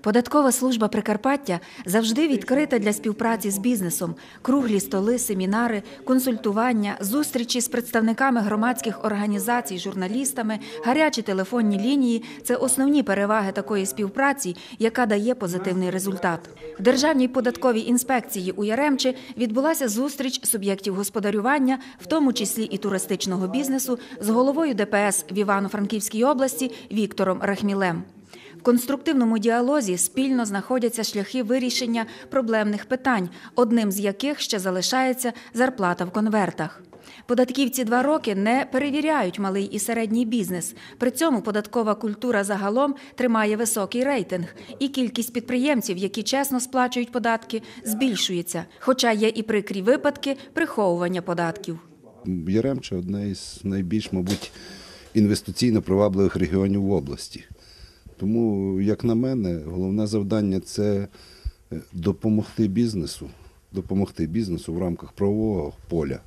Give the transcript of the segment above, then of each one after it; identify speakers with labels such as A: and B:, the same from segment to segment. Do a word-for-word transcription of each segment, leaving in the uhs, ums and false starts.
A: Податкова служба Прикарпаття завжди відкрита для співпраці з бізнесом. Круглі столи, семінари, консультування, зустрічі з представниками громадських організацій, журналістами, гарячі телефонні лінії – це основні переваги такої співпраці, яка дає позитивний результат. В Державній податковій інспекції у Яремчі відбулася зустріч суб'єктів господарювання, в тому числі і туристичного бізнесу, з головою Де Пе Ес в Івано-Франківській області Віктором Рахмілем. В конструктивному діалозі спільно знаходяться шляхи вирішення проблемних питань, одним з яких ще залишається зарплата в конвертах. Податківці два роки не перевіряють малий і середній бізнес. При цьому податкова культура загалом тримає високий рейтинг. І кількість підприємців, які чесно сплачують податки, збільшується. Хоча є і прикрі випадки приховування податків.
B: Яремча – одне із найбільш, мабуть, інвестиційно привабливих регіонів в області. Тому, як на мене, головне завдання – це допомогти бізнесу, допомогти бізнесу в рамках правового поля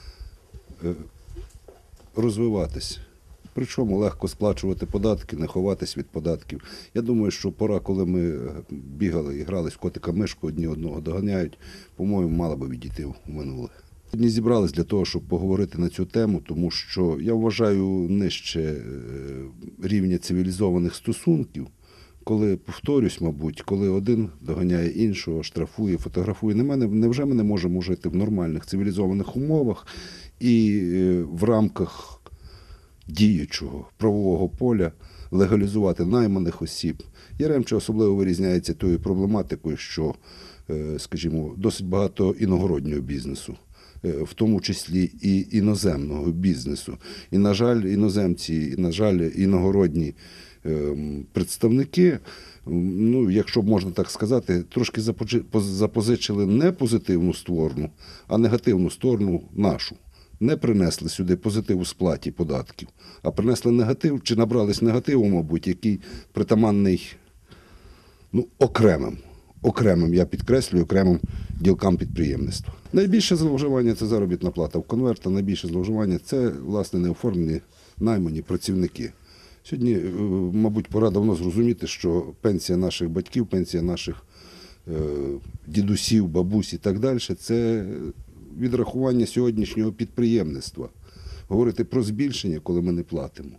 B: розвиватись. Причому легко сплачувати податки, не ховатись від податків. Я думаю, що пора, коли ми бігали і грали в котика-мишку, одні одного доганяють, по-моєму, мала би відійти в минуле. Сьогодні зібрались для того, щоб поговорити на цю тему, тому що, я вважаю, нижче рівня цивілізованих стосунків, коли, повторюсь, мабуть, коли один доганяє іншого, штрафує, фотографує. Невже ми не можемо жити в нормальних цивілізованих умовах і в рамках діючого правового поля легалізувати найманих осіб? Яремча особливо вирізняється тою проблематикою, що, скажімо, досить багато іногороднього бізнесу, в тому числі і іноземного бізнесу. І, на жаль, іноземці, і, на жаль, іногородні представники, ну, якщо можна так сказати, трошки запозичили не позитивну сторону, а негативну сторону нашу. Не принесли сюди позитив у сплаті податків, а принесли негатив, чи набрались негативу, мабуть, який притаманний, ну, окремим. Окремим, я підкреслюю, окремим ділкам підприємництва. Найбільше зловживання – це заробітна плата в конвертах, найбільше зловживання – це, власне, неоформлені наймані працівники. Сьогодні, мабуть, пора давно зрозуміти, що пенсія наших батьків, пенсія наших е, дідусів, бабусь і так далі – це відрахування сьогоднішнього підприємництва. Говорити про збільшення, коли ми не платимо,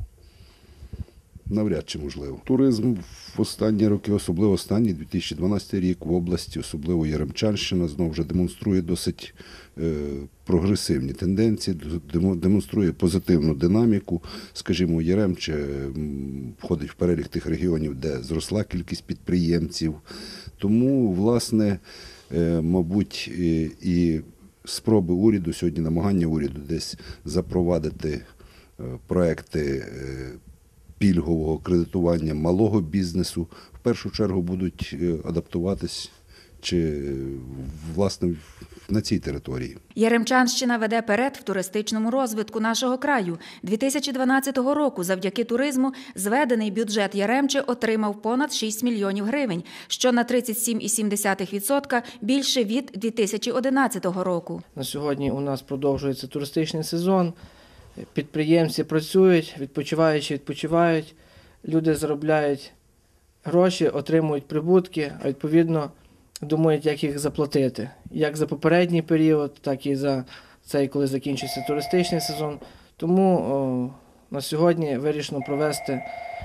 B: навряд чи можливо. Туризм в останні роки, особливо останній, дві тисячі дванадцятий рік в області, особливо Яремчанщина, знову вже демонструє досить е, прогресивні тенденції, демонструє позитивну динаміку. Скажімо, Яремче входить в перелік тих регіонів, де зросла кількість підприємців. Тому, власне, е, мабуть, і, і спроби уряду, сьогодні намагання уряду десь запровадити е, проекти е, пільгового кредитування малого бізнесу, в першу чергу будуть адаптуватись чи, власне, на цій території.
A: Яремчанщина веде перед в туристичному розвитку нашого краю. дві тисячі дванадцятого року завдяки туризму зведений бюджет Яремчі отримав понад шість мільйонів гривень, що на тридцять сім цілих сім десятих відсотка більше від дві тисячі одинадцятого року.
C: На сьогодні у нас продовжується туристичний сезон. Підприємці працюють, відпочиваючи відпочивають, люди заробляють гроші, отримують прибутки, а відповідно думають, як їх заплатити. Як за попередній період, так і за цей, коли закінчиться туристичний сезон. Тому о, на сьогодні вирішено провести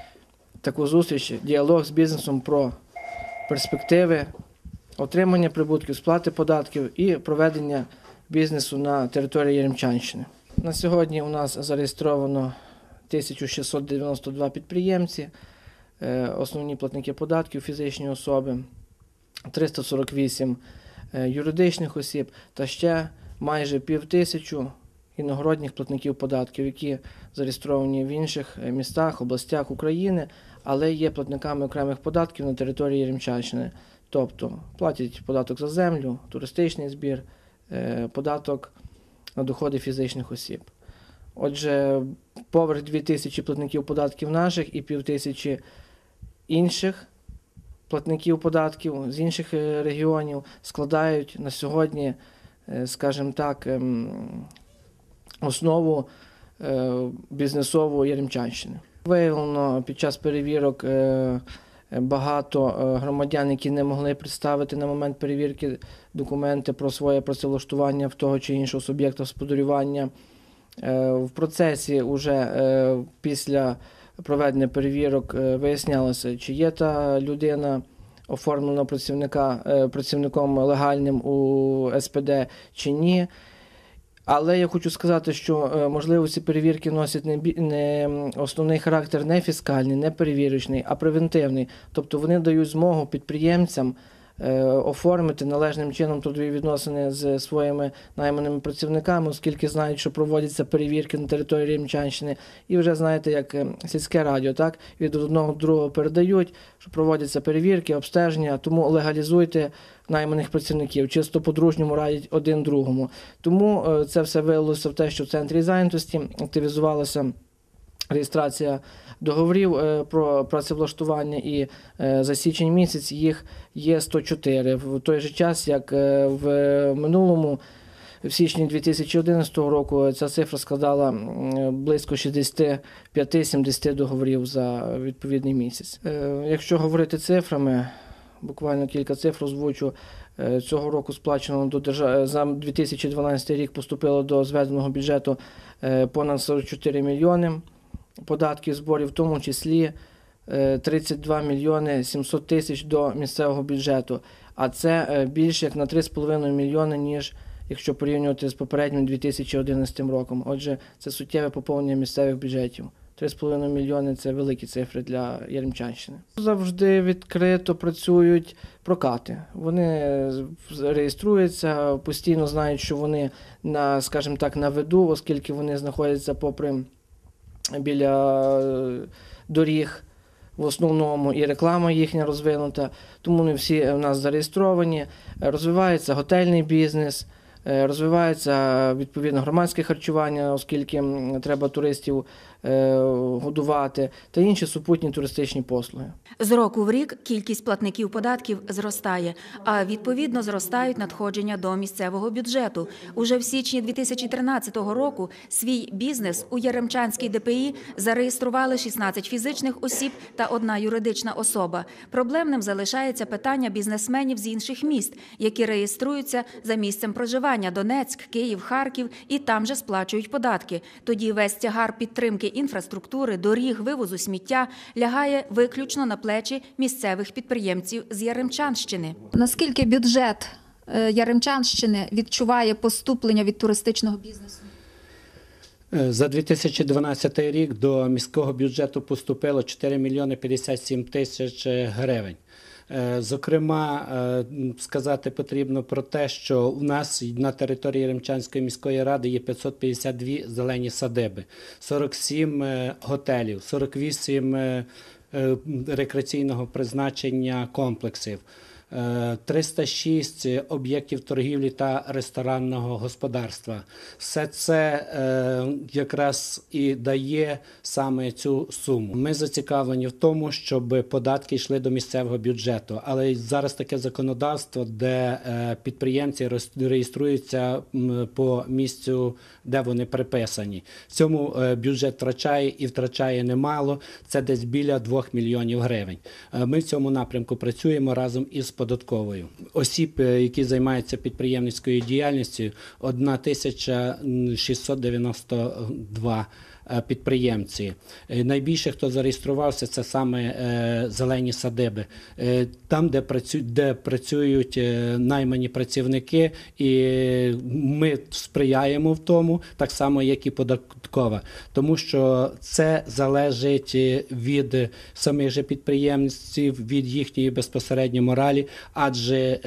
C: таку зустріч, діалог з бізнесом про перспективи отримання прибутків, сплати податків і проведення бізнесу на території Яремчанщини. На сьогодні у нас зареєстровано тисяча шістсот дев'яносто два підприємці, основні платники податків, фізичні особи, триста сорок вісім юридичних осіб та ще майже півтисячі іногородніх платників податків, які зареєстровані в інших містах, областях України, але є платниками окремих податків на території Яремчанщини. Тобто платять податок за землю, туристичний збір, податок на доходи фізичних осіб. Отже, поверх дві тисячі платників податків наших і півтисячі інших платників податків з інших регіонів складають на сьогодні, скажімо так, основу бізнесової Яремчанщини. Виявлено під час перевірок багато громадян, які не могли представити на момент перевірки документи про своє працевлаштування в того чи іншого суб'єкта господарювання. В процесі вже після проведення перевірок вияснялося, чи є та людина оформлена працівника, працівником легальним у ес пе де чи ні. Але я хочу сказати, що, можливо, ці перевірки носять не, не основний характер не фіскальний, не перевірочний, а превентивний. Тобто вони дають змогу підприємцям е, оформити належним чином трудові відносини з своїми найманими працівниками, оскільки знають, що проводяться перевірки на території Єремчанщини. І вже, знаєте, як сільське радіо, так? Від одного до другого передають, що проводяться перевірки, обстеження, тому легалізуйте найманих працівників, чисто по-дружньому радять один другому. Тому це все вилилося в те, що в центрі зайнятості активізувалася реєстрація договорів про працевлаштування, і за січень місяць їх є сто чотири. В той же час, як в минулому, в січні дві тисячі одинадцятого року, ця цифра складала близько шістдесят п'ять - сімдесят договорів за відповідний місяць. Якщо говорити цифрами, буквально кілька цифр озвучу. Цього року сплачено до держави, за дві тисячі дванадцятий рік поступило до зведеного бюджету понад сорок чотири мільйони податків, зборів, в тому числі тридцять два мільйони сімсот тисяч до місцевого бюджету. А це більше як на три з половиною мільйони, ніж якщо порівнювати з попереднім дві тисячі одинадцятим роком. Отже, це суттєве поповнення місцевих бюджетів. три з половиною мільйони – це великі цифри для Єремчанщини. Завжди відкрито працюють прокати. Вони реєструються, постійно знають, що вони на, скажімо так, на виду, оскільки вони знаходяться попри біля доріг в основному, і реклама їхня розвинута, тому вони всі в нас зареєстровані. Розвивається готельний бізнес, розвивається відповідно громадське харчування, оскільки треба туристів годувати, та інші супутні туристичні послуги.
A: З року в рік кількість платників податків зростає, а відповідно зростають надходження до місцевого бюджету. Уже в січні дві тисячі тринадцятого року свій бізнес у Яремчанській де пе і зареєстрували шістнадцять фізичних осіб та одна юридична особа. Проблемним залишається питання бізнесменів з інших міст, які реєструються за місцем проживання – Донецьк, Київ, Харків, і там же сплачують податки. Тоді весь тягар підтримки інфраструктури, доріг, вивозу сміття лягає виключно на плечі місцевих підприємців з Яремчанщини. Наскільки бюджет Яремчанщини відчуває поступлення від туристичного бізнесу?
D: За дві тисячі дванадцятий рік до міського бюджету поступило чотири мільйони п'ятдесят сім тисяч гривень. Зокрема, сказати потрібно про те, що у нас на території Яремчанської міської ради є п'ятсот п'ятдесят дві зелені садиби, сорок сім готелів, сорок вісім рекреаційного призначення комплексів, триста шість об'єктів торгівлі та ресторанного господарства. Все це е, якраз і дає саме цю суму. Ми зацікавлені в тому, щоб податки йшли до місцевого бюджету, але зараз таке законодавство, де е, підприємці реєструються по місцю, де вони приписані. В цьому е, бюджет втрачає і втрачає немало, це десь біля двох мільйонів гривень. Е, ми в цьому напрямку працюємо разом із податковою. Осіб, які займаються підприємницькою діяльністю, тисяча шістсот дев'яносто два підприємці. Найбільше, хто зареєструвався, це саме зелені садиби. Там, де працюють, де працюють наймані працівники, і ми сприяємо в тому, так само, як і податкова. Тому що це залежить від самих же підприємців, від їхньої безпосередньо моралі, адже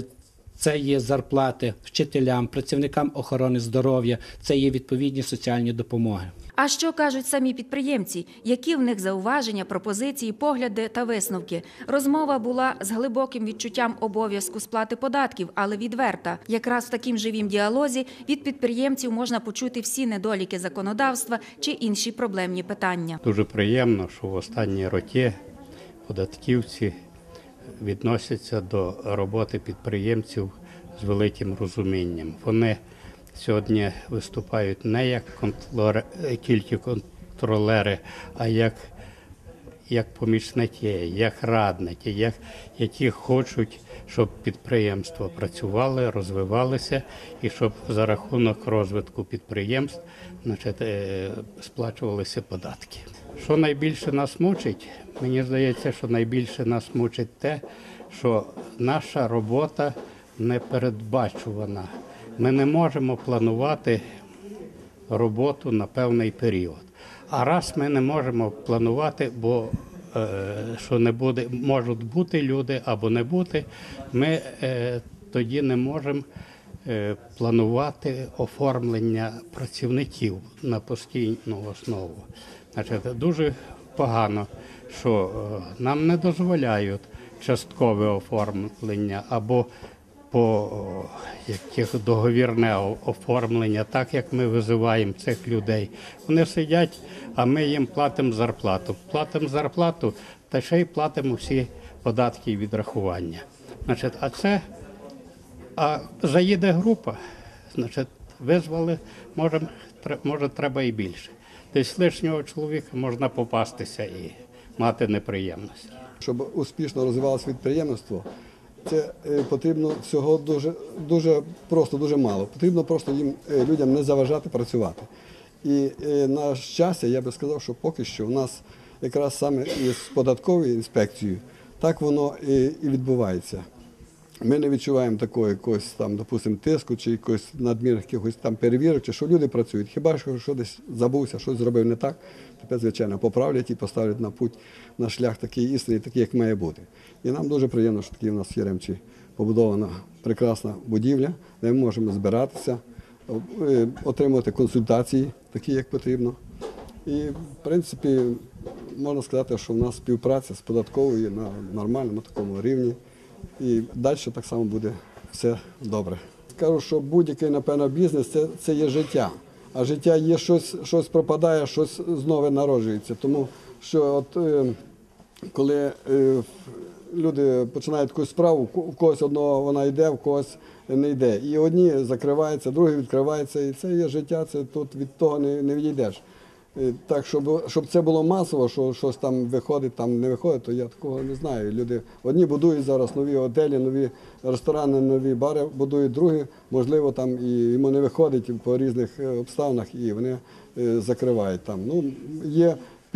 D: це є зарплати вчителям, працівникам охорони здоров'я, це є відповідні соціальні допомоги.
A: А що кажуть самі підприємці? Які в них зауваження, пропозиції, погляди та висновки? Розмова була з глибоким відчуттям обов'язку сплати податків, але відверта. Якраз в таким живім діалозі від підприємців можна почути всі недоліки законодавства чи інші проблемні питання.
E: Дуже приємно, що в останні роки податківці відносяться до роботи підприємців з великим розумінням. Вони сьогодні виступають не як контролери, тільки контролери, а як як помічники, як радники, як, які хочуть, щоб підприємства працювали, розвивалися і щоб за рахунок розвитку підприємств, значить, е, сплачувалися податки. Що найбільше нас мучить? Мені здається, що найбільше нас мучить те, що наша робота непередбачувана. Ми не можемо планувати роботу на певний період. А раз ми не можемо планувати, бо е, що не буде, можуть бути люди або не бути, ми е, тоді не можемо е, планувати оформлення працівників на постійну основу. Значить, дуже погано, що е, нам не дозволяють часткове оформлення або по яких договірне оформлення, так як ми визиваємо цих людей. Вони сидять, а ми їм платимо зарплату. Платимо зарплату, та ще й платимо всі податки і відрахування. Значить, а це, а заїде група, значить, визвали, може, може треба і більше. Десь лишнього чоловіка можна попастися і мати неприємності.
F: Щоб успішно розвивалося підприємництво, це потрібно всього дуже, дуже просто, дуже мало. Потрібно просто їм, людям не заважати працювати. І на щастя, я би сказав, що поки що у нас якраз саме із податковою інспекцією так воно і, і відбувається. Ми не відчуваємо такого якогось там, допустимо, тиску чи якогось надмірних якихось там перевірок, чи що люди працюють. Хіба що, що десь забувся, щось зробив не так, тепер, звичайно, поправлять і поставлять на путь, на шлях такий істинний, такий, як має бути. І нам дуже приємно, що такі в нас в Яремчі побудована прекрасна будівля, де ми можемо збиратися, отримувати консультації, такі, як потрібно. І, в принципі, можна сказати, що в нас співпраця з податковою на нормальному такому рівні. І далі так само буде все добре. Скажу, що будь-який, напевно, бізнес це, це є життя. А життя є щось, щось пропадає, щось знову народжується. Тому що от, е, коли е, люди починають якусь справу, у когось одного вона йде, у когось не йде. І одні закриваються, другі відкриваються. І це є життя, це тут від того не, не відійдеш. Так, щоб, щоб це було масово, що щось там виходить, там не виходить, то я такого не знаю. Люди одні будують зараз нові готелі, нові ресторани, нові бари будують, другі, можливо, там і йому не виходить по різних обставинах, і вони закривають там. Ну, є,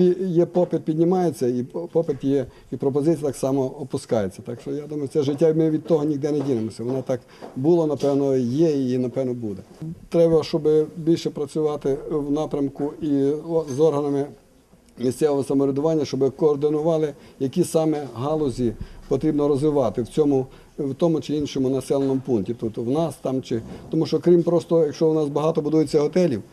F: є попит піднімається, і попит є, і пропозиція так само опускається. Так що я думаю, це життя, ми від того ніде не дінемося. Воно так було, напевно, є і, напевно, буде. Треба, щоб більше працювати в напрямку і з органами місцевого самоврядування, щоб координували, які саме галузі потрібно розвивати в цьому, в тому чи іншому населеному пункті. Тут в нас там чи тому, що крім просто, якщо у нас багато будується готелів,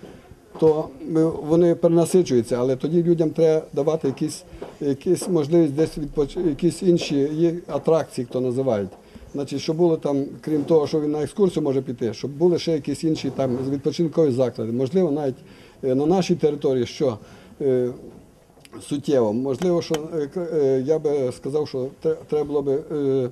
F: то вони перенасичуються, але тоді людям треба давати якісь, якісь можливість десь відпоч... якісь інші є атракції, хто називають. Значить, щоб було там, крім того, що він на екскурсію може піти, щоб були ще якісь інші там відпочинкові заклади. Можливо, навіть на нашій території, що е, суттєво. Можливо, що е, я би сказав, що треба було б е,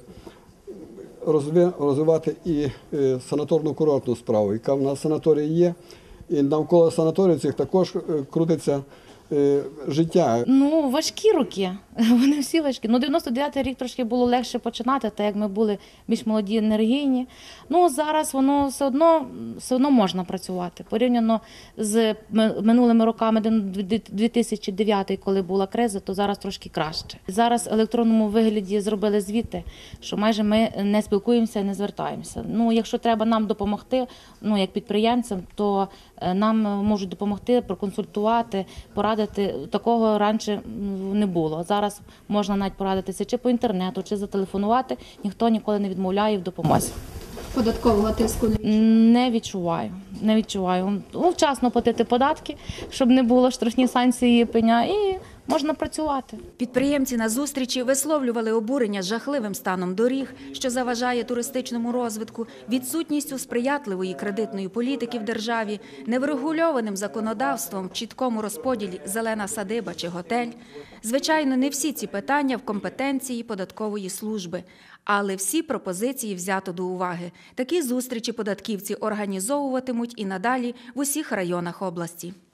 F: розвивати і е, санаторно-курортну справу, яка в нас санаторії є. І навколо санаторію цих також крутиться е, життя.
G: Ну, важкі роки. Вони всі важкі. Ну, дев'яносто дев'ятий рік трошки було легше починати, так як ми були більш молоді, енергійні. Ну, зараз воно все одно, все одно можна працювати. Порівняно з минулими роками, дві тисячі дев'ятий, коли була криза, то зараз трошки краще. Зараз в електронному вигляді зробили звіти, що майже ми не спілкуємося і не звертаємося. Ну, якщо треба нам допомогти, ну, як підприємцям, то нам можуть допомогти, проконсультувати, порадити. Такого раніше не було. Зараз можна навіть порадитися чи по інтернету, чи зателефонувати. Ніхто ніколи не відмовляє в допомозі.
H: Податкового тиску не відчуваю?
G: Не відчуваю. Не відчуваю. Ну, вчасно платити податки, щоб не було штрафні санкції пеня, і можна працювати.
A: Підприємці на зустрічі висловлювали обурення жахливим станом доріг, що заважає туристичному розвитку, відсутністю сприятливої кредитної політики в державі, неврегульованим законодавством, чіткому розподілі зелена садиба чи готель. Звичайно, не всі ці питання в компетенції податкової служби, але всі пропозиції взято до уваги. Такі зустрічі податківці організовуватимуть і надалі в усіх районах області.